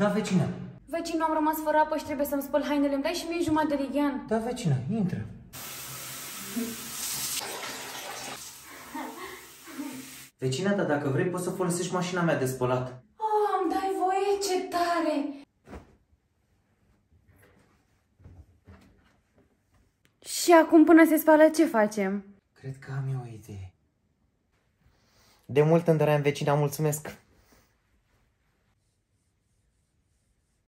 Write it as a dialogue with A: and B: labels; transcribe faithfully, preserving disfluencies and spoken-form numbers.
A: Da, vecină.
B: Vecină, am rămas fără apă și trebuie să-mi spăl hainele. Îmi dai și mie jumătate de lighean?
A: Da, vecină, intră. Vecina ta, dacă vrei, poți să folosești mașina mea de spălat.
B: Oh, îmi dai voie? Ce tare! Și acum, până se spală, ce facem?
A: Cred că am eu o idee. De mult îmi doream, vecina, mulțumesc.